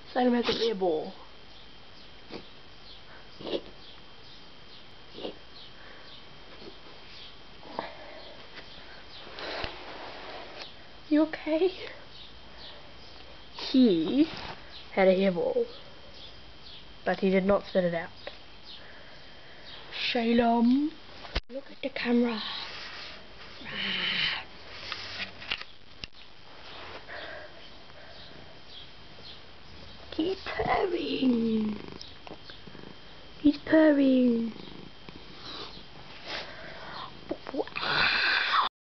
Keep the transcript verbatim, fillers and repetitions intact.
Salem has a hairball. You okay? He had a hairball, but he did not spit it out. Salem, look at the camera. He's purring. He's purring.